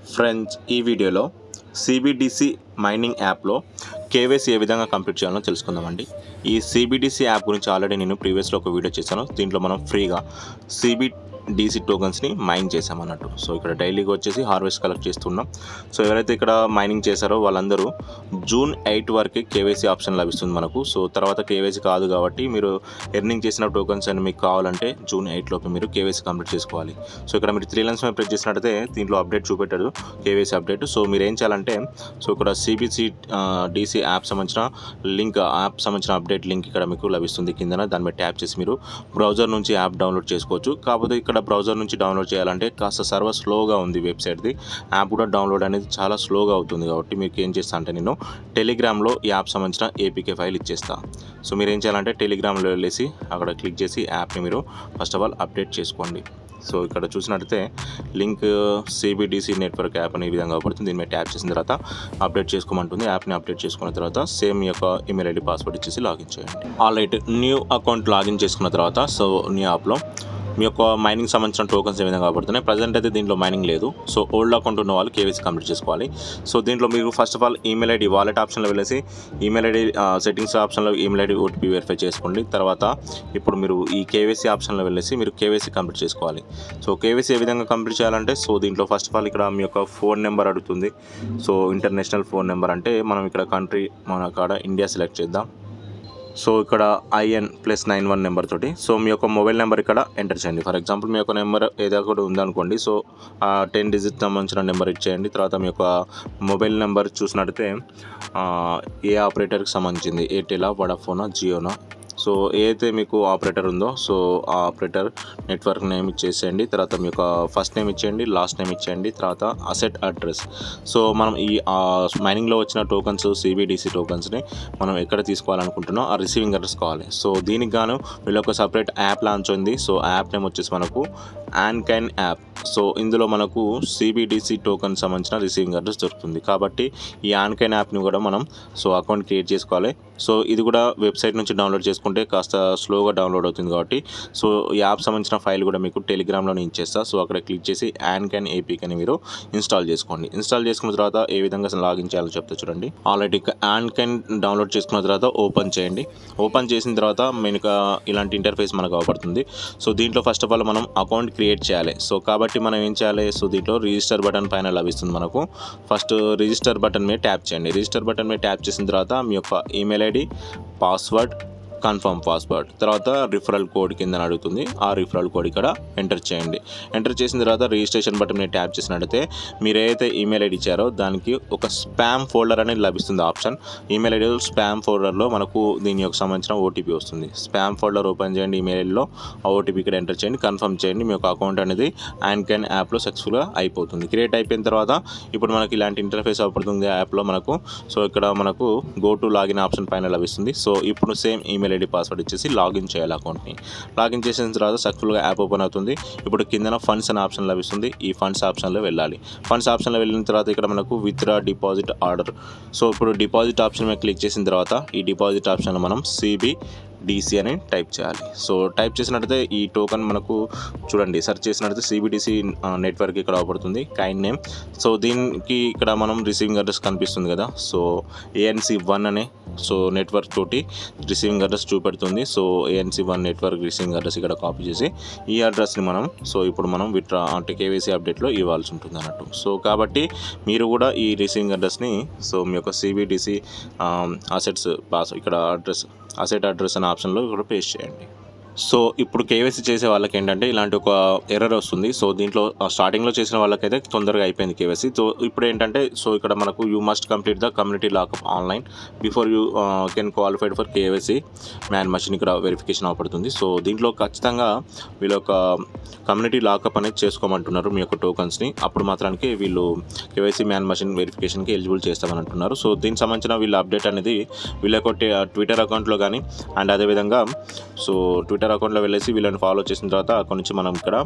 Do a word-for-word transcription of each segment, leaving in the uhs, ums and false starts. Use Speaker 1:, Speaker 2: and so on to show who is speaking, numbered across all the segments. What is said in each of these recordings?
Speaker 1: Friends, ఈ వీడియోలో CBDC mining యాప్లో కేవైసీ ఏ విధంగా కంప్లీట్ చేయాలో తెలుసుకుందామండి. ఈ సిబిడిసి యాప్ గురించి ఆల్రెడీ నేను ప్రీవియస్లో ఒక వీడియో చేశాను. దీంట్లో మనం ఫ్రీగా సిబిడిసి టోకన్స్ని మైన్ చేసామన్నట్టు. సో ఇక్కడ డైలీగా వచ్చేసి హార్వెస్ట్ కలెక్ట్ చేస్తున్నాం. సో ఎవరైతే ఇక్కడ మైనింగ్ చేశారో వాళ్ళందరూ జూన్ ఎయిట్ వరకు కేవైసీ ఆప్షన్ లభిస్తుంది మనకు. సో తర్వాత కేవైసీ కాదు కాబట్టి మీరు ఎర్నింగ్ చేసిన టోకన్స్ అని మీకు కావాలంటే జూన్ ఎయిట్ లోపు మీరు కేవైసీ కంప్లీట్ చేసుకోవాలి. సో ఇక్కడ మీరు త్రీ లైన్స్ మీద ప్రెస్ చేసినట్టయితే దీంట్లో అప్డేట్ చూపెట్టాడు, కేవైసీ అప్డేట్. సో మీరు ఏం చేయాలంటే సో ఇక్కడ సిబిసి డిసి యాప్ సంబంధించిన లింక్ యాప్ సంబంధించిన అప్డేట్ లింక్ ఇక్కడ మీకు లభిస్తుంది కిందన. దాని మీద ట్యాప్ చేసి మీరు బ్రౌజర్ నుంచి యాప్ డౌన్లోడ్ చేసుకోవచ్చు. కాకపోతే ఇక్కడ బ్రౌజర్ నుంచి డౌన్లోడ్ చేయాలంటే కాస్త సర్వర్ స్లోగా ఉంది వెబ్సైట్ది. యాప్ కూడా డౌన్లోడ్ అనేది చాలా స్లోగా అవుతుంది కాబట్టి మీకు ఏం చేస్తా అంటే నేను టెలిగ్రామ్లో ఈ యాప్ సంబంధించిన ఏపీకే ఫైల్ ఇచ్చేస్తా. సో మీరు ఏం చేయాలంటే టెలిగ్రామ్లో వెళ్ళేసి అక్కడ క్లిక్ చేసి యాప్ని మీరు ఫస్ట్ ఆఫ్ ఆల్ అప్డేట్ చేసుకోండి. సో ఇక్కడ చూసినట్టయితే లింక్ సిబిడిసి నెట్వర్క్ యాప్ అనే విధంగా పడుతుంది. దీని మీద ట్యాప్ చేసిన తర్వాత అప్డేట్ చేసుకోమంటుంది. యాప్ని అప్డేట్ చేసుకున్న తర్వాత సేమ్ యొక్క ఈమెయిల్ ఐడి పాస్వర్డ్ ఇచ్చేసి లాగిన్ చేయండి. All right, new account login చేసుకున్న తర్వాత సో న్యూ యాప్లో మీ యొక్క మైనింగ్ సంబంధించిన టోకన్స్ ఏ విధంగా కాబడుతున్నాయి. ప్రజెంట్ అయితే దీంట్లో మైనింగ్ లేదు. సో ఓల్డ్ అకౌంట్ ఉన్న వాళ్ళు కేవైసీ కంప్లీట్ చేసుకోవాలి. సో దీంట్లో మీరు first of all email ID wallet ఆప్షన్లో వెళ్ళేసి ఈమెయిల్ ఐడి సెట్టింగ్స్ ఆప్షన్లో ఈమెయిల్ ఐడి ఓటీపీ వెరిఫై చేసుకోండి. తర్వాత ఇప్పుడు మీరు ఈ కేవైసీ ఆప్షన్లో వెళ్ళేసి మీరు కేవైసీ కంప్లీట్ చేసుకోవాలి. సో కేవైసీ ఏ విధంగా కంప్లీట్ చేయాలంటే సో దీంట్లో ఫస్ట్ ఆఫ్ ఆల్ ఇక్కడ మీ యొక్క ఫోన్ నెంబర్ అడుగుతుంది. సో ఇంటర్నేషనల్ ఫోన్ నెంబర్ అంటే మనం ఇక్కడ కంట్రీ మన కాడ ఇండియా సెలెక్ట్ చేద్దాం. సో ఇక్కడ IN plus nine one number తోటి సో మీ యొక్క మొబైల్ నెంబర్ ఇక్కడ ఎంటర్ చేయండి. ఫర్ ఎగ్జాంపుల్ మీ యొక్క నెంబర్ ఏదో కూడా ఉందనుకోండి. సో టెన్ డిజిట్ సంబంధించిన నెంబర్ ఇచ్చేయండి. తర్వాత మీ యొక్క మొబైల్ నెంబర్ చూసినట్టయితే ఏ ఆపరేటర్కి సంబంధించింది, ఎయిర్టెలా, వడాఫోనా, జియోనా. సో ఏదైతే మీకు ఆపరేటర్ ఉందో సో ఆ ఆపరేటర్ నెట్వర్క్ నేమ్ ఇచ్చేసేయండి. తర్వాత మీ యొక్క ఫస్ట్ నేమ్ ఇచ్చేయండి, లాస్ట్ నేమ్ ఇచ్చేయండి. తర్వాత అసెట్ అడ్రస్. సో మనం ఈ మైనింగ్లో వచ్చిన టోకన్స్ సిబిడిసి టోకన్స్ని మనం ఎక్కడ తీసుకోవాలనుకుంటున్నాం ఆ రిసీవింగ్ అడ్రస్ కావాలి. సో దీనికి గాను వీళ్ళ ఒక సపరేట్ యాప్ లాంచ్ ఉంది. సో యాప్ నేమ్ వచ్చేసి మనకు ఆన్కైన్ యాప్. సో ఇందులో మనకు సిబిడిసి టోకన్ సంబంధించిన రిసీవింగ్ అడ్రస్ దొరుకుతుంది. కాబట్టి ఈ ఆన్కైన్ యాప్ని కూడా మనం సో అకౌంట్ క్రియేట్ చేసుకోవాలి. సో ఇది కూడా వెబ్సైట్ నుంచి డౌన్లోడ్ చేసుకుంటే కాస్త స్లోగా డౌన్లోడ్ అవుతుంది కాబట్టి సో ఈ యాప్ సంబంధించిన ఫైల్ కూడా మీకు టెలిగ్రామ్లో నేను ఇచ్చేస్తా. సో అక్కడ క్లిక్ చేసి ఆన్కైన్ ఏపీకి మీరు ఇన్స్టాల్ చేసుకోండి. ఇన్స్టాల్ చేసుకున్న తర్వాత ఏ విధంగా లాగిన్ చేయాలో చెప్తా చూడండి. ఆల్రెడీ ఆన్కైన్ డౌన్లోడ్ చేసుకున్న తర్వాత ఓపెన్ చేయండి. ఓపెన్ చేసిన తర్వాత మీకు ఇలాంటి ఇంటర్ఫేస్ మనకు అవపడుతుంది. సో దీంట్లో ఫస్ట్ ఆఫ్ ఆల్ మనం అకౌంట్ క్రియేట్ చేయాలి. సో కాబట్టి మనం ఏం చేయాలి, సో దీంట్లో రిజిస్టర్ బటన్ పైన లభిస్తుంది మనకు. ఫస్ట్ రిజిస్టర్ బటన్ మీద ట్యాప్ చేయండి. రిజిస్టర్ బటన్ మీద ట్యాప్ చేసిన తర్వాత మీ యొక్క email ID, password, confirm password, తర్వాత రిఫరల్ కోడ్ కింద అడుగుతుంది. ఆ రిఫరల్ కోడ్ ఇక్కడ ఎంటర్ చేయండి. ఎంటర్ చేసిన తర్వాత రిజిస్ట్రేషన్ బటన్ మీద ట్యాప్ చేసినట్టయితే మీరు ఏదైతే ఈమెయిల్ ఐడి ఇచ్చారో దానికి ఒక స్పామ్ ఫోల్డర్ అనేది లభిస్తుంది ఆప్షన్. ఈమెయిల్ ఐడి స్పామ్ ఫోల్డర్లో మనకు దీని యొక్క సంబంధించిన ఓటీపీ వస్తుంది. స్పామ్ ఫోల్డర్ ఓపెన్ చేయండి. ఈమెయిల్ ఐడిలో ఆ ఓటీపీ ఇక్కడ ఎంటర్ చేయండి. కన్ఫర్మ్ చేయండి. మీ యొక్క అకౌంట్ అనేది ఆన్కైన్ యాప్లో సక్సెస్ఫుల్గా అయిపోతుంది. క్రియేట్ అయిపోయిన తర్వాత ఇప్పుడు మనకి ఇలాంటి ఇంటర్ఫేస్ అవపడుతుంది యాప్లో మనకు. సో ఇక్కడ మనకు గో టు లాగిన్ ఆప్షన్ పైన లభిస్తుంది. సో ఇప్పుడు సేమ్ ఈమెయిల్ ఐడి పాస్వర్డ్ ఇచ్చేసి లాగిన్ చేయాలి అకౌంట్ని. లాగిన్ చేసిన తర్వాత సక్సెస్ఫుల్గా యాప్ ఓపెన్ అవుతుంది. ఇప్పుడు కిందన ఫండ్స్ అనే ఆప్షన్ లభిస్తుంది. ఈ ఫండ్స్ ఆప్షన్లో వెళ్ళాలి. ఫండ్స్ ఆప్షన్లో వెళ్ళిన తర్వాత ఇక్కడ మనకు విత్డ్రా డిపాజిట్ ఆర్డర్. సో ఇప్పుడు డిపాజిట్ ఆప్షన్ మీద క్లిక్ చేసిన తర్వాత ఈ డిపాజిట్ ఆప్షన్లో మనం సిబి డిసి అని టైప్ చేయాలి. సో టైప్ చేసినట్టయితే ఈ టోకన్ మనకు చూడండి సెర్చ్ చేసినట్టయితే సిబిడిసి నెట్వర్క్ ఇక్కడ అవపడుతుంది, కైన్ నేమ్. సో దీనికి ఇక్కడ మనం రిసీవింగ్ అడ్రస్ కనిపిస్తుంది కదా. సో ఏఎన్సి వన్ అనే సో నెట్వర్క్ తోటి రిసీవింగ్ అడ్రస్ చూపెడుతుంది. So ANC one network receiving address ఇక్కడ కాపీ చేసి ఈ అడ్రస్ని మనం సో ఇప్పుడు మనం విత్డ్రా అంటే కేవైసీ అప్డేట్లో ఇవ్వాల్సి ఉంటుంది అన్నట్టు. సో కాబట్టి మీరు కూడా ఈ రిసీవింగ్ అడ్రస్ని సో మీ యొక్క సిబిడిసి అసెట్స్ పాస్ ఇక్కడ అడ్రస్ అసెట్ అడ్రస్ అనే ఆప్షన్లో ఇక్కడ పేస్ట్ చేయండి. సో ఇప్పుడు కేవైసీ చేసే వాళ్ళకి ఏంటంటే ఇలాంటి ఒక ఎర్రర్ వస్తుంది. సో దీంట్లో స్టార్టింగ్లో చేసిన వాళ్ళకైతే తొందరగా అయిపోయింది కేవైసీ. సో ఇప్పుడు ఏంటంటే సో ఇక్కడ మనకు you must complete the community lockup online before you can qualified for KYC man machine ఇక్కడ వెరిఫికేషన్ అవపడుతుంది. సో దీంట్లో ఖచ్చితంగా వీళ్ళ యొక్క కమ్యూనిటీ లాకప్ అనేది చేసుకోమంటున్నారు మీ యొక్క టోకన్స్ని. అప్పుడు మాత్రానికి వీళ్ళు కేవైసీ మ్యాన్ మషిన్ వెరిఫికేషన్కి ఎలిజిబుల్ చేస్తామని అంటున్నారు. సో దీనికి సంబంధించిన వీళ్ళ అప్డేట్ అనేది వీళ్ళ యొక్క ట్విట్టర్ అకౌంట్లో కానీ అండ్ అదేవిధంగా సో ట్విట్టర్ అకౌంట్లో వెళ్ళేసి వీళ్ళని ఫాలో చేసిన తర్వాత అక్కడ నుంచి మనం ఇక్కడ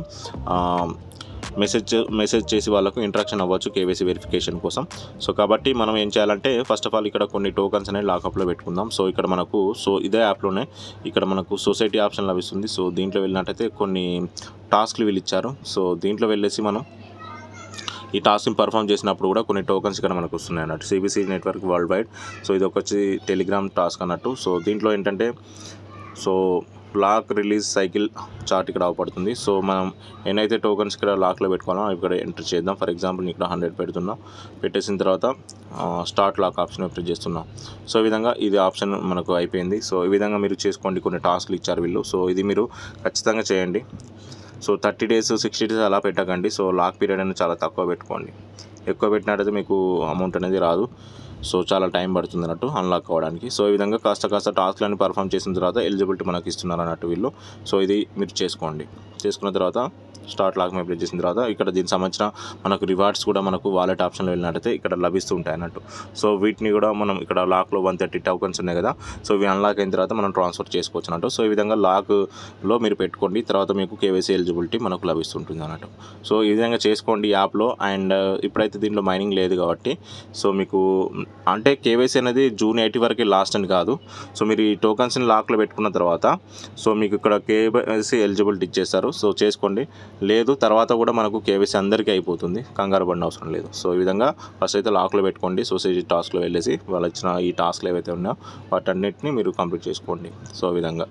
Speaker 1: మెసేజ్ మెసేజ్ చేసి వాళ్ళకు ఇంట్రాక్షన్ అవ్వచ్చు కేవైసీ వెరిఫికేషన్ కోసం. సో కాబట్టి మనం ఏం చేయాలంటే ఫస్ట్ ఆఫ్ ఆల్ ఇక్కడ కొన్ని టోకన్స్ అనేవి లాకప్లో పెట్టుకుందాం. సో ఇక్కడ మనకు సో ఇదే యాప్లోనే ఇక్కడ మనకు సొసైటీ ఆప్షన్ లభిస్తుంది. సో దీంట్లో వెళ్ళినట్టయితే కొన్ని టాస్క్లు వీళ్ళు ఇచ్చారు. సో దీంట్లో వెళ్ళేసి మనం ఈ టాస్క్ని పర్ఫామ్ చేసినప్పుడు కూడా కొన్ని టోకన్స్ ఇక్కడ మనకు వస్తున్నాయి అన్నట్టు. CBC network world wide. So ఇది వచ్చి టెలిగ్రామ్ టాస్క్ అన్నట్టు. సో దీంట్లో ఏంటంటే so lock release cycle chart ఇక్కడ అవపడుతుంది. సో మనం ఎన్నైతే టోకన్స్ ఇక్కడ లాక్లో పెట్టుకోవాలో అవి ఇక్కడ ఎంటర్ చేద్దాం. ఫర్ ఎగ్జాంపుల్ ఇక్కడ హండ్రెడ్ పెడుతున్నాం. పెట్టేసిన తర్వాత స్టార్ట్ లాక్ ఆప్షన్ ప్రెస్ చేస్తున్నాం. సో ఈ విధంగా ఇది ఆప్షన్ మనకు అయిపోయింది. సో ఈ విధంగా మీరు చేసుకోండి. కొన్ని టాస్క్లు ఇచ్చారు వీళ్ళు. సో ఇది మీరు ఖచ్చితంగా చేయండి. So thirty days sixty days అలా పెట్టకండి. సో లాక్ పీరియడ్ అనేది చాలా తక్కువ పెట్టుకోండి. ఎక్కువ పెట్టినట్టయితే మీకు అమౌంట్ అనేది రాదు. సో చాలా టైం పడుతుంది అన్నట్టు అన్లాక్ అవ్వడానికి. సో ఈ విధంగా కాస్త కాస్త టాస్క్లన్నీ పర్ఫామ్ చేసిన తర్వాత ఎలిజిబిలిటీ మనకి ఇస్తున్నారు అన్నట్టు వీళ్ళు. సో ఇది మీరు చేసుకోండి. చేసుకున్న తర్వాత స్టార్ట్ లాక్ మీద ప్రెస్ చేసిన తర్వాత ఇక్కడ దీనికి సంబంధించిన మనకు రివార్డ్స్ కూడా మనకు వాలెట్ ఆప్షన్లో వెళ్ళినట్టయితే ఇక్కడ లభిస్తూ ఉంటాయి అన్నట్టు. సో వీటిని కూడా మనం ఇక్కడ లాక్లో వన్ థర్టీ టోకన్స్ ఉన్నాయి కదా. సో ఇవి అన్లాక్ అయిన తర్వాత మనం ట్రాన్స్ఫర్ చేసుకోవచ్చు అన్నట్టు. సో ఈ విధంగా లాక్లో మీరు పెట్టుకోండి. తర్వాత మీకు కేవైసీ ఎలిజిబిలిటీ మనకు లభిస్తుంటుంది అన్నట్టు. సో ఈ విధంగా చేసుకోండి యాప్లో. అండ్ ఇప్పుడైతే దీంట్లో మైనింగ్ లేదు కాబట్టి సో మీకు అంటే కేవైసీ అనేది జూన్ ఎయిటీ వరకు లాస్ట్ అని కాదు. సో మీరు ఈ టోకన్స్ని లాక్లో పెట్టుకున్న తర్వాత సో మీకు ఇక్కడ కేవైసీ ఎలిజిబిలిటీ ఇచ్చేస్తారు. సో చేసుకోండి. లేదు తర్వాత కూడా మనకు కేవైసీ అందరికీ అయిపోతుంది. కంగారు పడిన అవసరం లేదు. సో ఈ విధంగా ఫస్ట్ అయితే లాక్లో పెట్టుకోండి. సొసైటీ టాస్క్లో వెళ్ళేసి వాళ్ళు ఇచ్చిన ఈ టాస్క్లు ఏవైతే ఉన్నాయో వాటన్నిటిని మీరు కంప్లీట్ చేసుకోండి. సో ఈ విధంగా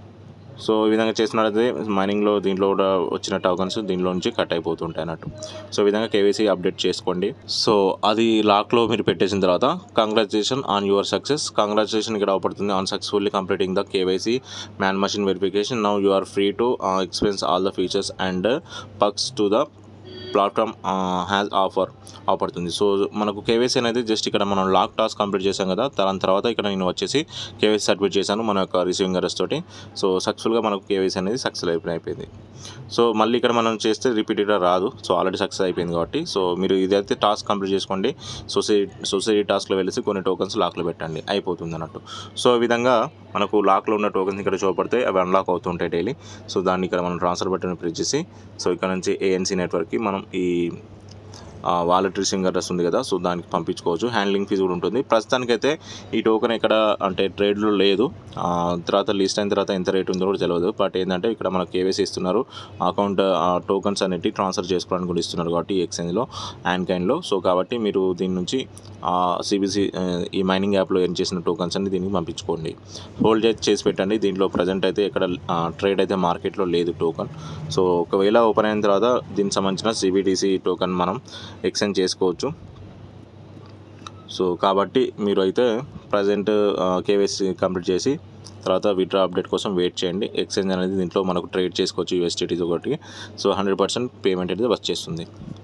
Speaker 1: సో ఈ విధంగా చేసినట్లయితే మైనింగ్లో దీంట్లో కూడా వచ్చిన టోకన్స్ దీంట్లో నుంచి కట్ అయిపోతుంటాయి అన్నట్టు. సో ఈ విధంగా కేవైసీ అప్డేట్ చేసుకోండి. సో అది లాక్లో మీరు పెట్టేసిన తర్వాత congratulation on your success. Congratulation ఇక్కడ అవపడుతుంది on successfully completing the KYC man machine verification. Now you are free to experience all the features and perks to the platform has offer అవపడుతుంది. So మనకు కేవైసీ అనేది జస్ట్ ఇక్కడ మనం lock task complete చేసాం కదా. దాని తర్వాత ఇక్కడ నేను వచ్చేసి కేవైసీ సబ్మిట్ చేశాను మన యొక్క రిసీవింగ్ అడ్రస్ తోటి. సో సక్సెస్ఫుల్గా మనకు కేవైసీ అనేది సక్సెస్ అయిపోయింది. సో మళ్ళీ ఇక్కడ మనం చేస్తే రిపీటెడ్గా రాదు. సో ఆల్రెడీ సక్సెస్ అయిపోయింది కాబట్టి సో మీరు ఇదైతే టాస్క్ కంప్లీట్ చేసుకోండి. సొసైటీ సొసైటీ టాస్క్లో వెళ్ళేసి కొన్ని టోకన్స్ లాక్లో పెట్టండి, అయిపోతుంది అన్నట్టు. సో ఈ విధంగా మనకు లాక్లో ఉన్న టోకన్స్ ఇక్కడ చూపడితే అవి అన్లాక్ అవుతుంటాయి డైలీ. సో దాన్ని ఇక్కడ మనం ట్రాన్స్ఫర్ బటన్ ప్రెస్ చేసి సో ఇక్కడ నుంచి ఏఎన్సీ నెట్వర్క్కి మనం ఈ వాలెట్ రిసీవింగ్ అడ్రస్ ఉంది కదా. సో దానికి పంపించుకోవచ్చు. హ్యాండ్లింగ్ ఫీజు కూడా ఉంటుంది. ప్రస్తుతానికైతే ఈ టోకెన్ ఇక్కడ అంటే ట్రేడ్లో లేదు. తర్వాత లిస్ట్ అయిన తర్వాత ఎంత రేట్ ఉందో కూడా తెలియదు. బట్ ఏంటంటే ఇక్కడ మనకు కేవైసీ ఇస్తున్నారు. అకౌంట్ టోకన్స్ అనేవి ట్రాన్స్ఫర్ చేసుకోవడానికి కూడా ఇస్తున్నారు కాబట్టి ఈ ఎక్స్చేంజ్లో అండ్ కైండ్లో. సో కాబట్టి మీరు దీని నుంచి సిబిసి ఈ మైనింగ్ యాప్లో ఎర్న్ చేసిన టోకన్స్ అన్ని దీనికి పంపించుకోండి. హోల్డ్ చేసి పెట్టండి. దీంట్లో ప్రజెంట్ అయితే ఇక్కడ ట్రేడ్ అయితే మార్కెట్లో లేదు టోకన్. సో ఒకవేళ ఓపెన్ అయిన తర్వాత దీనికి సంబంధించిన సిబిడిసి టోకన్ మనం ఎక్స్చేంజ్ చేసుకోవచ్చు. సో కాబట్టి మీరు అయితే ప్రజెంట్ కేవైసీ కంప్లీట్ చేసి తర్వాత విత్డ్రా అప్డేట్ కోసం వెయిట్ చేయండి. ఎక్స్చేంజ్ అనేది దీంట్లో మనకు ట్రేడ్ చేసుకోవచ్చు యూఎస్టీటీ ఒకటి. సో హండ్రెడ్ పర్సెంట్ పేమెంట్ అయితే వచ్చేస్తుంది.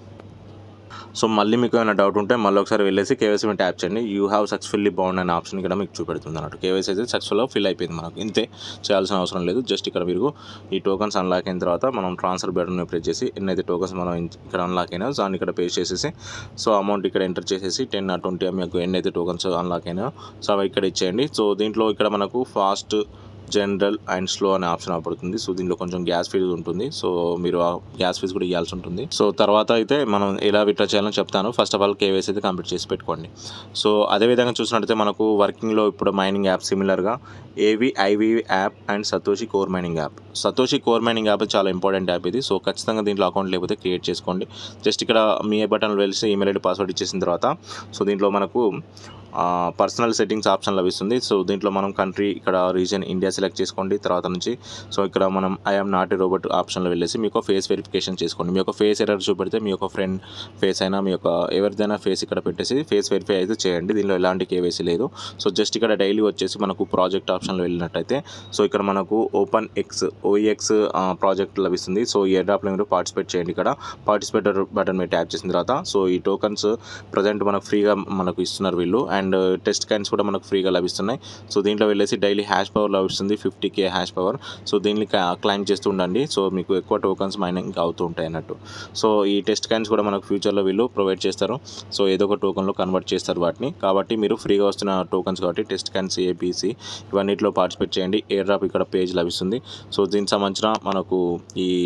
Speaker 1: సో మళ్ళీ మీకు ఏమైనా డౌట్ ఉంటే మళ్ళీ ఒకసారి వెళ్ళేసి కేవైసీ మీద ట్యాప్ చేయండి. యూ హ్యావ్ సక్సెస్ఫుల్లీ బౌండ్ అనే ఆప్షన్ ఇక్కడ మీకు చూపెడుతుంది అన్నట్టు. కేవైసీ అయితే సక్సెస్ఫుల్గా ఫిల్ అయిపోయింది. మనకు ఇంతే, చేయాల్సిన అవసరం లేదు. జస్ట్ ఇక్కడ మీరు ఈ టోకన్స్ అన్లాక్ అయిన తర్వాత మనం ట్రాన్స్ఫర్ బటన్ ప్రెస్ చేసి ఎన్నైతే టోకన్స్ మనం ఇక్కడ అన్లాక్ అయినా దాన్ని ఇక్కడ పే చేసేసి సో అమౌంట్ ఇక్కడ ఎంటర్ చేసేసి టెన్ ఆ ట్వంటీ మీకు ఎన్నైతే టోకన్స్ అన్లాక్ అయినా సో అవి ఇక్కడ ఇచ్చేయండి. సో దీంట్లో ఇక్కడ మనకు ఫాస్ట్, జనరల్ అండ్ స్లో అనే ఆప్షన్ అవపడుతుంది. సో దీంట్లో కొంచెం గ్యాస్ ఫీజు ఉంటుంది. సో మీరు ఆ గ్యాస్ ఫీజు కూడా ఇవ్వాల్సి ఉంటుంది. సో తర్వాత అయితే మనం ఎలా విత్డ్రా చేయాలో చెప్తాను. ఫస్ట్ ఆఫ్ ఆల్ కేవైసీ అయితే కంప్లీట్ చేసి పెట్టుకోండి. సో అదేవిధంగా చూసినట్టయితే మనకు వర్కింగ్లో ఇప్పుడు మైనింగ్ యాప్ సిమిలర్గా AV IV app and Satoshi core mining app. Satoshi core mining app చాలా ఇంపార్టెంట్ యాప్ ఇది. సో ఖచ్చితంగా దీంట్లో అకౌంట్ లేకపోతే క్రియేట్ చేసుకోండి. జస్ట్ ఇక్కడ మీ బటన్ వెళ్ళి ఈమెయిల్ ఐడి పాస్వర్డ్ ఇచ్చేసిన తర్వాత సో దీంట్లో మనకు పర్సనల్ సెట్టింగ్స్ ఆప్షన్ లభిస్తుంది. సో దీంట్లో మనం కంట్రీ ఇక్కడ రీజన్ ఇండియా సెలెక్ట్ చేసుకోండి. తర్వాత నుంచి సో ఇక్కడ మనం ఐఎమ్ నాట్ ఏ రోబోట్ ఆప్షన్లో వెళ్ళేసి మీ యొక్క ఫేస్ వెరిఫికేషన్ చేసుకోండి. మీ యొక్క ఫేస్ ఎర్రర్ చూపెడితే మీ యొక్క ఫ్రెండ్ ఫేస్ అయినా మీ యొక్క ఎవరిదైనా ఫేస్ ఇక్కడ పెట్టేసి ఫేస్ వెరిఫై అయితే చేయండి. దీనిలో ఎలాంటి కేవైసీ లేదు. సో జస్ట్ ఇక్కడ డైలీ వచ్చేసి మనకు ప్రాజెక్ట్ ఆప్షన్లో వెళ్ళినట్టయితే సో ఇక్కడ మనకు ఓపెన్ ఎక్స్ ఓఈఎక్స్ ప్రాజెక్ట్ లభిస్తుంది. సో ఈ ఎయిర్డ్రాప్లో మీరు పార్టిసిపేట్ చేయండి. ఇక్కడ పార్టిసిపేట్ బటన్ మీద ట్యాప్ చేసిన తర్వాత సో ఈ టోకన్స్ ప్రజెంట్ మనకు ఫ్రీగా మనకు ఇస్తున్నారు వీళ్ళు. అండ్ టెస్ట్ కాయిన్స్ కూడా మనకు ఫ్రీగా లభిస్తున్నాయి. సో దీంట్లో వెళ్ళేసి డైలీ హ్యాష్ పవర్ లభిస్తుంది, fifty K hash power. So దీన్ని క్లైమ్ చేస్తూ ఉండండి. సో మీకు ఎక్కువ టోకన్స్ మైనింగ్ అవుతూ ఉంటాయి అన్నట్టు. సో ఈ టెస్ట్ కాయిన్స్ కూడా మనకు ఫ్యూచర్లో వీళ్ళు ప్రొవైడ్ చేస్తారు. సో ఏదో ఒక టోకన్లో కన్వర్ట్ చేస్తారు వాటిని. కాబట్టి మీరు ఫ్రీగా వస్తున్న టోకన్స్ కాబట్టి టెస్ట్ కాయిన్స్ ఏబీసీ ఇవన్నిటిలో పార్టిసిపేట్ చేయండి. ఎయిర్ డ్రాప్ ఇక్కడ పేజ్ లభిస్తుంది. సో దీనికి సంబంధించిన మనకు ఈ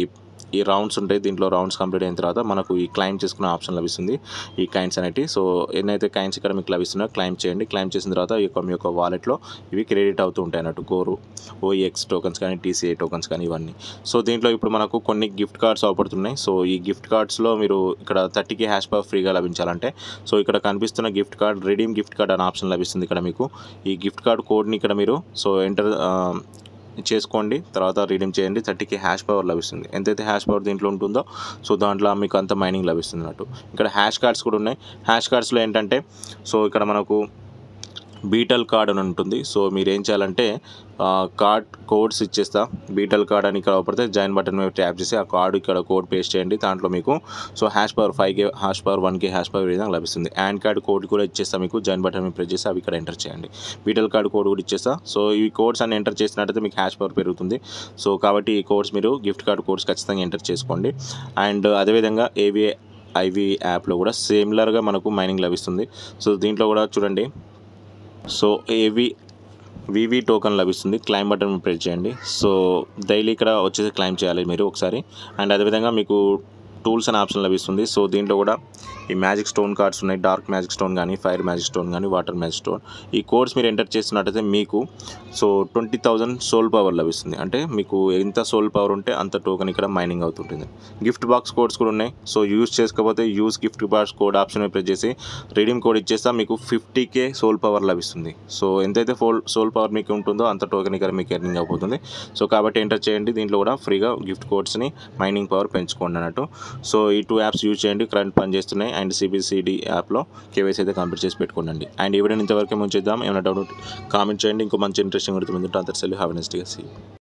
Speaker 1: ఈ రౌండ్స్ ఉంటాయి. దీంట్లో రౌండ్స్ కంప్లీట్ అయిన తర్వాత మనకు ఈ క్లైమ్ చేసుకునే ఆప్షన్ లభిస్తుంది. ఈ కాయిన్స్ అనేవి సో ఎన్నైతే కాయిన్స్ ఇక్కడ మీకు లభిస్తున్నాయో క్లైమ్ చేయండి. క్లైమ్ చేసిన తర్వాత ఈ యొక్క మీ యొక్క వాలెట్లో ఇవి క్రెడిట్ అవుతూ ఉంటాయి అన్నట్టు. గోరు ఓఈఎక్స్ టోకన్స్ కానీ టీసీఐ టోకన్స్ కానీ ఇవన్నీ. సో దీంట్లో ఇప్పుడు మనకు కొన్ని గిఫ్ట్ కార్డ్స్ అవపడుతున్నాయి. సో ఈ గిఫ్ట్ కార్డ్స్లో మీరు ఇక్కడ థర్టీకి హ్యాష్ పవర్ ఫ్రీగా లభించాలంటే సో ఇక్కడ కనిపిస్తున్న gift card redeem gift card అనే ఆప్షన్ లభిస్తుంది. ఇక్కడ మీకు ఈ గిఫ్ట్ కార్డ్ కోడ్ని ఇక్కడ మీరు సో ఎంటర్ చేసుకోండి. తర్వాత రీడీమ్ చేయండి. థర్టీకి హ్యాష్ పవర్ లభిస్తుంది. ఎంతైతే హ్యాష్ పవర్ దీంట్లో ఉంటుందో సో దాంట్లో మీకు అంత మైనింగ్ లభిస్తుంది అన్నట్టు. ఇక్కడ హ్యాష్ కార్డ్స్ కూడా ఉన్నాయి. హ్యాష్ కార్డ్స్లో ఏంటంటే సో ఇక్కడ మనకు బీటల్ కార్డ్ అని ఉంటుంది. సో మీరు ఏం చేయాలంటే కార్డ్ కోడ్స్ ఇచ్చేస్తా. బీటల్ కార్డ్ అని ఇక్కడ పడితే జాయిన్ బటన్ మీద ట్యాప్ చేసి ఆ కార్డు ఇక్కడ కోడ్ పేస్ట్ చేయండి. దాంట్లో మీకు so hash power five K hash power one K hash power విధంగా లభిస్తుంది. యాన్ కార్డ్ కోడ్ కూడా ఇచ్చేస్తా మీకు. జాయిన్ బటన్ మీద ప్రెస్ చేసి అవి ఇక్కడ ఎంటర్ చేయండి. బీటల్ కార్డ్ కోడ్ కూడా ఇచ్చేస్తా. సో ఈ కోడ్స్ అన్ని ఎంటర్ చేసినట్టయితే మీకు హ్యాష్ పవర్ పెరుగుతుంది. సో కాబట్టి ఈ కోడ్స్ మీరు గిఫ్ట్ కార్డ్ కోడ్స్ ఖచ్చితంగా ఎంటర్ చేసుకోండి. అండ్ అదేవిధంగా ఏవి ఐవి యాప్లో కూడా సిమిలర్గా మనకు మైనింగ్ లభిస్తుంది. సో దీంట్లో కూడా చూడండి. సో ఏవి వివి టోకెన్ లభిస్తుంది. క్లైమ్ బటన్ ప్రెస్ చేయండి. సో డైలీ ఇక్కడ వచ్చేసి క్లైమ్ చేయాలి మీరు ఒకసారి. అండ్ అదేవిధంగా మీకు టూల్స్ అనే ఆప్షన్ లభిస్తుంది. సో దీంట్లో కూడా ఈ మ్యాజిక్ స్టోన్ కార్డ్స్ ఉన్నాయి. డార్క్ మ్యాజిక్ స్టోన్ కానీ ఫైర్ మ్యాజిక్ స్టోన్ కానీ వాటర్ మ్యాజిక్ స్టోన్ ఈ కోడ్స్ మీరు ఎంటర్ చేస్తున్నట్టయితే మీకు so twenty thousand soul power లభిస్తుంది. అంటే మీకు ఎంత సోల్ పవర్ ఉంటే అంత టోకెన్ ఇక్కడ మైనింగ్ అవుతుంటుంది. గిఫ్ట్ బాక్స్ కోడ్స్ కూడా ఉన్నాయి. సో యూజ్ చేసుకోకపోతే use gift box code option press చేసి రిడీమ్ కోడ్ ఇచ్చేస్తా మీకు ఫిఫ్టీ కే సోల్ పవర్ లభిస్తుంది. సో ఎంతైతే ఫోల్ సోల్ పవర్ మీకు ఉంటుందో అంత టోకెన్ ఇక్కడ మీకు ఎర్నింగ్ అయిపోతుంది. సో కాబట్టి ఎంటర్ చేయండి. దీంట్లో కూడా ఫ్రీగా గిఫ్ట్ కోడ్స్ని మైనింగ్ పవర్ పెంచుకోండి అన్నట్టు. సో ఈ టూ యాప్స్ యూజ్ చేయండి. కరెంట్ పని చేస్తున్నాయి. అండ్ సిబిసిడి యాప్లో కేవైసీ అయితే కంప్లీట్ చేసి పెట్టుకోండి. అండ్ ఈ వీడియోని ఇంతవరకు ముంచేద్దాం. ఏమైనా డౌట్ కామెంట్ చేయండి. ఇంకో మంచి ఇంట్రెస్టింగ్ గుర్తు ముందు అంతా సెల్ హ్యావ్ ఎ నైస్ డే.